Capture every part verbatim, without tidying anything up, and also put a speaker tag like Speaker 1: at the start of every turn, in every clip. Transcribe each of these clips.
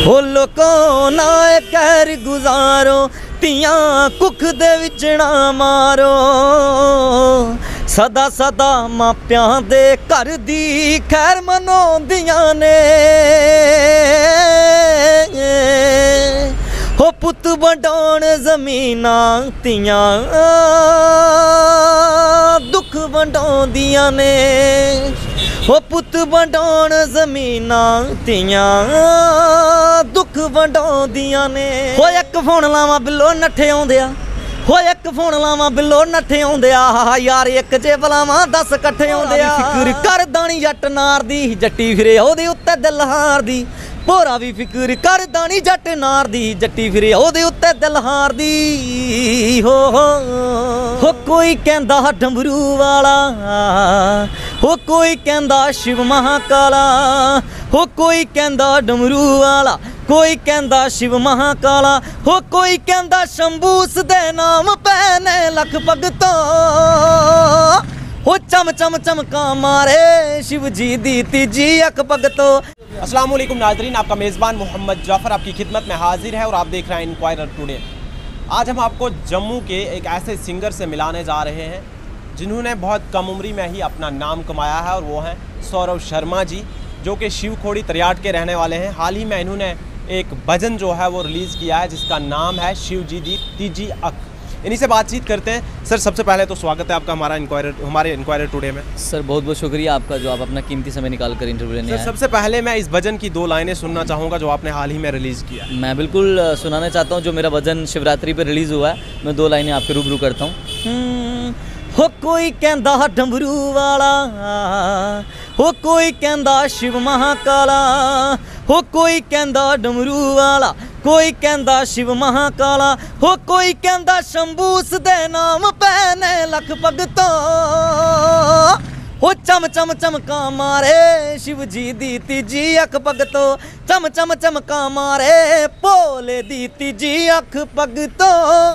Speaker 1: हो लोगों ना कहर गुजारो तियां कुख दे विच ना मारो सदा सदा मापियां दे घर दी खैर मनाउंदियां ने हो पुत वंडाउण ज़मीनां तियां दुख वंडाउंदियां ने हो पुत वंडाउण ज़मीनां तियां दुख वंडाउंदियां ने हो एक फोन लावां बिल्लो नट्ठे आउंदे आ हो एक फोन लावां बिल्लो नट्ठे आउंदे आ यार एक जे बलावां दस कट्ठे आउंदे आ फिकर करदा नी जट नार दी जट्टी फिरे ओहदे उत्ते दिल हारदी भोरा भी फिकर करदा नी जट नार दी जट्टी फिरे ओहदे उत्ते दिल हारदी हो हो हो कोई कहंदा डंबरू वाला हो कोई कहंदा शिव महाकाला हो कोई कहंदा डमरू वाला कोई कहंदा शिव महाकाला हो कोई कहंदा शंभूस दे नाम पैने लख भगतों हो चम चम चमका मारे शिव जी दी तीजी अख भगतों।
Speaker 2: अस्सलाम वालेकुम नाजरीन, आपका मेज़बान मोहम्मद जाफ़र आपकी खिदमत में हाजिर है और आप देख रहे हैं इंक्वायरर टुडे। आज हम आपको जम्मू के एक ऐसे सिंगर से मिलाने जा रहे हैं जिन्होंने बहुत कम उम्री में ही अपना नाम कमाया है और वो हैं सौरभ शर्मा जी, जो कि शिवखोड़ी तरियाट के रहने वाले हैं। हाल ही में इन्होंने एक भजन जो है वो रिलीज़ किया है जिसका नाम है शिव जी दी तीजी अख। इन्हीं से बातचीत करते हैं। सर, सबसे पहले तो स्वागत है आपका हमारा इंक्वायरर हमारे इंक्वायरर टुडे में।
Speaker 1: सर बहुत बहुत शुक्रिया आपका जो आप अपना कीमती समय निकाल कर इंटरव्यू लेने आए।
Speaker 2: सबसे पहले मैं इस भजन की दो लाइनें सुनना चाहूँगा जो आपने हाल ही में रिलीज़ किया।
Speaker 1: मैं बिल्कुल सुनाना चाहता हूँ। जो मेरा भजन शिवरात्रि पर रिलीज़ हुआ है, मैं दो लाइनें आपके रूबरू करता हूँ। हो कोई कहंदा डंबरू वाला हो कोई कहंदा शिव महाकाला हो कोई कहंदा डमरू वाला कोई कहंदा शिव महाकाला हो कोई कहंदा शंभूस दे नाम पैने लख भगतों हो चम चम चमका मारे शिव जी दी तीजी अख भगतों चम चम चमका मारे भोले दी तीजी अख भगतों।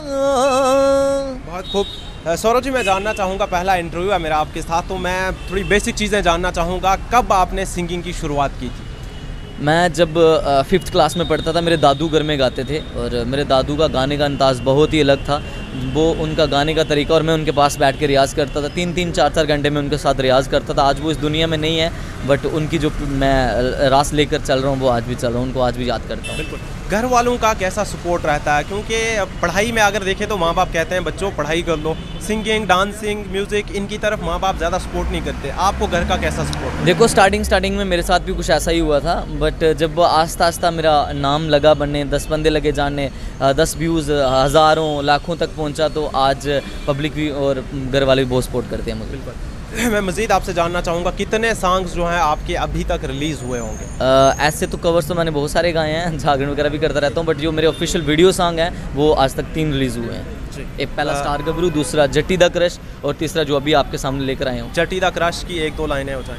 Speaker 2: बहुत खूब। सौरभ जी, मैं जानना चाहूँगा, पहला इंटरव्यू है मेरा आपके साथ, तो मैं थोड़ी बेसिक चीज़ें जानना चाहूँगा। कब आपने सिंगिंग की शुरुआत की थी?
Speaker 1: मैं जब फिफ्थ क्लास में पढ़ता था, मेरे दादू घर में गाते थे और मेरे दादू का गाने का अंदाज़ बहुत ही अलग था। वो उनका गाने का तरीका और मैं उनके पास बैठ के रियाज़ करता था। तीन तीन चार चार घंटे में उनके साथ रियाज़ करता था। आज वो इस दुनिया में नहीं है, बट उनकी जो मैं रास लेकर चल रहा हूँ वो आज भी चल रहा हूँ, उनको आज भी याद करता हूँ।
Speaker 2: बिल्कुल। घर वालों का कैसा सपोर्ट रहता है? क्योंकि पढ़ाई में अगर देखें तो माँ बाप कहते हैं बच्चों पढ़ाई कर लो, सिंगिंग, डांसिंग, म्यूज़िक, इनकी तरफ माँ बाप ज़्यादा सपोर्ट नहीं करते। आपको घर का कैसा सपोर्ट?
Speaker 1: देखो, स्टार्टिंग स्टार्टिंग में मेरे साथ भी कुछ ऐसा ही हुआ था, बट जब आस्ता आस्ता मेरा नाम लगा बनने, दस बंदे लगे जानने, दस व्यूज़ हज़ारों लाखों तक पहुँचा, तो आज पब्लिक भी और घर वाले भी बहुत सपोर्ट करते हैं मुझे।
Speaker 2: बिल्कुल। मैं मज़ीद आपसे जानना चाहूँगा, कितने सॉन्ग्स जो हैं आपके अभी तक रिलीज़ हुए होंगे?
Speaker 1: आ, ऐसे तो कवर्स तो मैंने बहुत सारे गाए हैं, जागरण वगैरह भी करता रहता हूँ, बट जो मेरे ऑफिशियल वीडियो सॉन्ग हैं वो आज तक तीन रिलीज़ हुए हैं। एक पहला स्टार गबरू, दूसरा जट्टी दा क्रश और तीसरा जो अभी आपके सामने लेकर आए हूँ।
Speaker 2: जट्टी दा क्रश की एक दो लाइनें हो जाएं।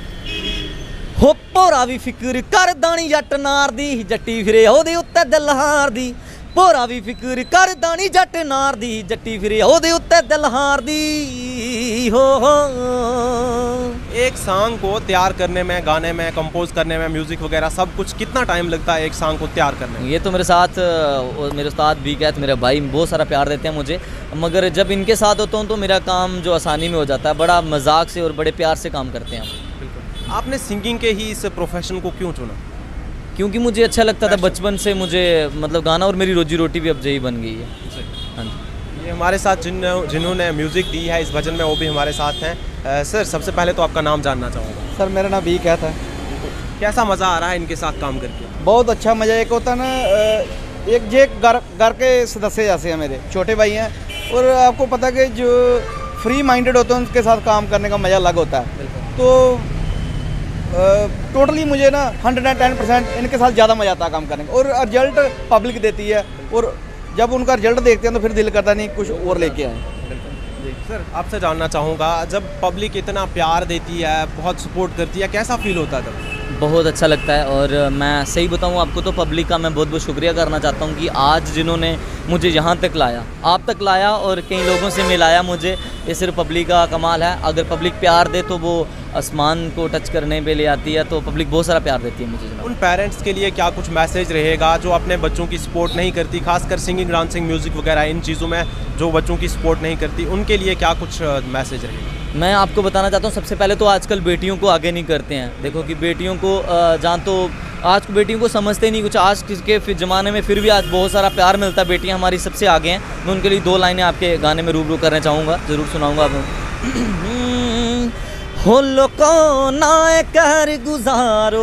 Speaker 1: हो भोरा भी फिकर करदा नी जट नार दी जट्टी फिरे ओहदे उत्ते दिल हारदी भोरा भी फिकर करदा नी जट नार दी जट्टी फिरे ओहदे उत्ते दिल हारदी हो हो।
Speaker 2: एक सॉन्ग को तैयार करने में, गाने में, कंपोज करने में, म्यूज़िक वगैरह सब कुछ कितना टाइम लगता है एक सॉन्ग को तैयार करने में?
Speaker 1: ये तो मेरे साथ मेरे उस्ताद भी कहते, मेरे भाई बहुत सारा प्यार देते हैं मुझे, मगर जब इनके साथ होता हूँ तो मेरा काम जो आसानी में हो जाता है। बड़ा मजाक से और बड़े प्यार से काम करते हैं हम।
Speaker 2: बिल्कुल। आपने सिंगिंग के ही इस प्रोफेशन को क्यों चुना?
Speaker 1: क्योंकि मुझे अच्छा लगता था बचपन से, मुझे मतलब गाना, और मेरी रोजी रोटी भी अब यही बन गई है। हाँ जी।
Speaker 2: ये हमारे साथ जिन जिन्होंने म्यूज़िक दी है इस भजन में वो भी हमारे साथ हैं। आ, सर, सबसे पहले तो आपका नाम जानना चाहूँगा।
Speaker 3: सर, मेरा नाम बीक है था।
Speaker 2: कैसा मज़ा आ रहा है इनके साथ काम करके?
Speaker 3: बहुत अच्छा मज़ा। एक होता ना, एक जे घर घर के सदस्य जैसे हैं, मेरे छोटे भाई हैं, और आपको पता है कि जो फ्री माइंडेड होते हैं उनके साथ काम करने का मज़ा अलग होता है। तो टोटली मुझे ना हंड्रेड एंड टेन परसेंट इनके साथ ज़्यादा मज़ा आता है काम करने का, और रिजल्ट पब्लिक देती है, और जब उनका रिजल्ट देखते हैं तो फिर दिल करता नहीं कुछ और लेके आए।
Speaker 2: सर, आपसे जानना चाहूँगा, जब पब्लिक इतना प्यार देती है, बहुत सपोर्ट करती है, कैसा फील होता है तब?
Speaker 1: बहुत अच्छा लगता है। और मैं सही बताऊं आपको तो पब्लिक का मैं बहुत बहुत शुक्रिया करना चाहता हूं कि आज जिन्होंने मुझे यहाँ तक लाया, आप तक लाया और कई लोगों से मिलाया मुझे, ये सिर्फ पब्लिक का कमाल है। अगर पब्लिक प्यार दे तो वो आसमान को टच करने पे ले आती है, तो पब्लिक बहुत सारा प्यार देती है मुझे जनाब।
Speaker 2: उन पेरेंट्स के लिए क्या कुछ मैसेज रहेगा जो अपने बच्चों की सपोर्ट नहीं करती, खासकर सिंगिंग, डांसिंग, म्यूज़िक वगैरह इन चीज़ों में जो बच्चों की सपोर्ट नहीं करती, उनके लिए क्या कुछ मैसेज रहेगा?
Speaker 1: मैं आपको बताना चाहता हूँ, सबसे पहले तो आजकल बेटियों को आगे नहीं करते हैं। देखो कि बेटियों को जान तो आज बेटियों को समझते नहीं कुछ। आज के फिर ज़माने में फिर भी आज बहुत सारा प्यार मिलता है, बेटियाँ हमारी सबसे आगे हैं। मैं उनके लिए दो लाइनें आपके गाने में रूबरू करना चाहूँगा, ज़रूर सुनाऊँगा आप। हो लोको ना कर गुजारो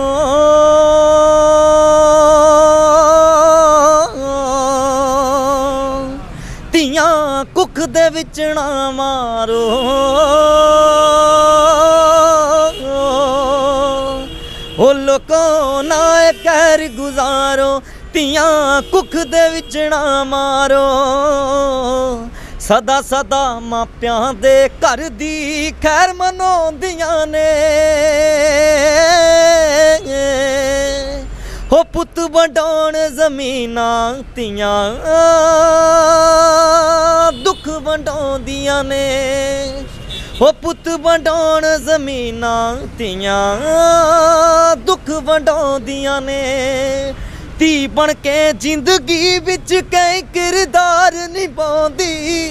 Speaker 1: तियां कुख दे विच ना मारो, हो लोको ना कर गुजारो तियां कुख दे विच ना मारो, सदा सदा मापियां दे घर दी खैर मनाउंदियां ने, हो पुत वंडाउण ज़मीनां तियां दुख वंडाउंदियां ने, हो पुत वंडाउण ज़मीनां तियां दुख वंडाउंदियां ने, धी बन के जिंदगी विच कई किरदार निभाउंदी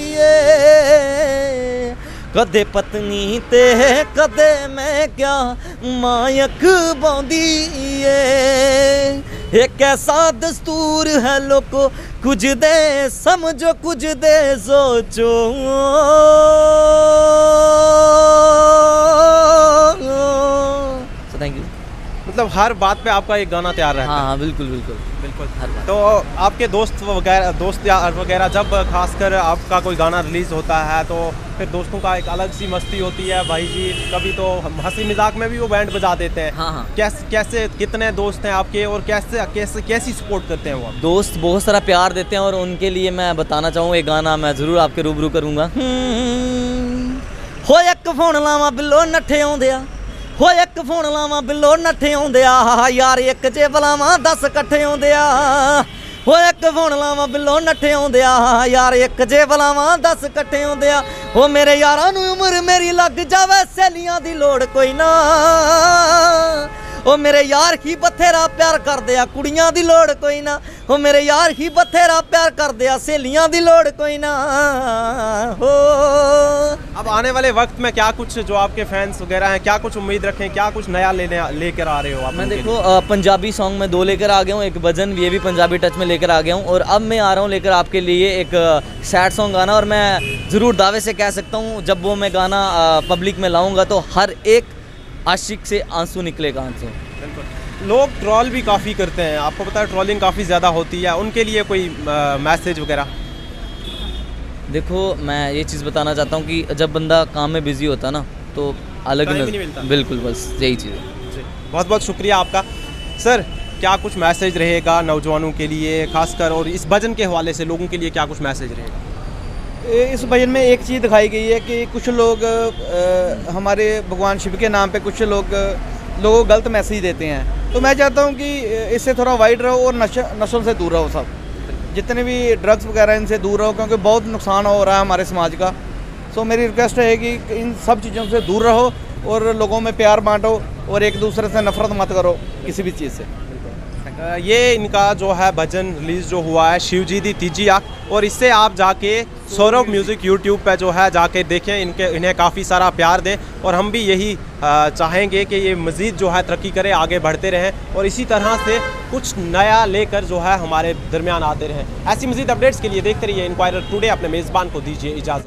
Speaker 1: ए, कदे पत्नी ते कदे मैं क्या मायक बाउंदी ए, एक ऐसा दस्तूर है लोगो कुछ दे समझो कुछ दे सोचो, थैंक यू।
Speaker 2: मतलब हर बात पे आपका एक गाना तैयार रहता है?
Speaker 1: हाँ हाँ बिल्कुल बिल्कुल
Speaker 2: बिल्कुल।
Speaker 1: हर बात।
Speaker 2: तो आपके दोस्त वगैरह दोस्त या वगैरह जब खासकर आपका कोई गाना रिलीज़ होता है तो फिर दोस्तों का एक अलग सी मस्ती होती है भाई जी, कभी तो हंसी मजाक में भी वो बैंड बजा देते हैं।
Speaker 1: हाँ हाँ।
Speaker 2: कैसे कैसे कितने दोस्त हैं आपके और कैसे कैसे कैसी सपोर्ट करते हैं वो?
Speaker 1: दोस्त बहुत सारा प्यार देते हैं और उनके लिए मैं बताना चाहूँ एक गाना मैं ज़रूर आपके रूबरू करूँगा। हो एक फोन लावा बिल्लो नट्ठे आउंदे आ, हो एक फोन लावा बिल्लो नट्ठे आउंदे आ, यार एक चे बलावा दस कट्ठे आउंदे आ, हो एक फोन लावा बिल्लो नट्ठे आउंदे आ, यार एक चे बलावा दस कट्ठे आउंदे आ, हो मेरे यारां नूं उमर मेरी लग जावे सहेलियां दी लोड़ कोई ना, ओ मेरे यार ही बथेरा प्यार करदे आ कुड़ियां दी लोड़ कोई ना, ओ मेरे यार ही बथेरा प्यार करदे आ सहेलियां दी लोड़ कोई ना हो।
Speaker 2: अब आने वाले वक्त में क्या कुछ जो आपके फैंस वगैरह हैं क्या कुछ उम्मीद रखें, क्या कुछ नया लेने लेकर आ रहे हो आप?
Speaker 1: मैं देखो आ, पंजाबी सॉन्ग में दो लेकर आ गया हूँ, एक भजन ये भी पंजाबी टच में लेकर आ गया हूँ, और अब मैं आ रहा हूँ लेकर आपके लिए एक सैड सॉन्ग गाना, और मैं ज़रूर दावे से कह सकता हूँ जब वो मैं गाना आ, पब्लिक में लाऊंगा तो हर एक आशिक से आंसू निकलेगा आंसू।
Speaker 2: बिल्कुल। लोग ट्रोल भी काफ़ी करते हैं, आपको पता है ट्रोलिंग काफ़ी ज़्यादा होती है, उनके लिए कोई मैसेज वगैरह?
Speaker 1: देखो मैं ये चीज़ बताना चाहता हूँ कि जब बंदा काम में बिजी होता है ना तो अलग
Speaker 2: टाइम
Speaker 1: नज़र-
Speaker 2: ही नहीं मिलता।
Speaker 1: बिल्कुल बस यही चीज़ है।
Speaker 2: जी, बहुत बहुत शुक्रिया आपका। सर क्या कुछ मैसेज रहेगा नौजवानों के लिए खासकर, और इस भजन के हवाले से लोगों के लिए क्या कुछ मैसेज रहेगा?
Speaker 3: इस भजन में एक चीज़ दिखाई गई है कि कुछ लोग अ, हमारे भगवान शिव के नाम पे कुछ लोग लोगों को गलत मैसेज देते हैं, तो मैं चाहता हूँ कि इससे थोड़ा वाइड रहो और नशा नशों से दूर रहो, सब जितने भी ड्रग्स वगैरह इनसे दूर रहो, क्योंकि बहुत नुकसान हो रहा है हमारे समाज का। सो मेरी रिक्वेस्ट रहेगी कि इन सब चीज़ों से दूर रहो और लोगों में प्यार बांटो और एक दूसरे से नफरत मत करो किसी भी चीज़ से।
Speaker 2: अ, ये इनका जो है भजन रिलीज़ जो हुआ है शिव जी दी तीजी आँख, और इससे आप जाके सौरभ म्यूज़िक यूट्यूब पे जो है जाके देखें, इनके इन्हें काफ़ी सारा प्यार दें, और हम भी यही अ, चाहेंगे कि ये मज़ीद जो है तरक्की करें, आगे बढ़ते रहें और इसी तरह से कुछ नया लेकर जो है हमारे दरमियान आते रहें। ऐसी मज़ीद अपडेट्स के लिए देखते रहिए इंक्वायरर टुडे। अपने मेज़बान को दीजिए इजाज़त।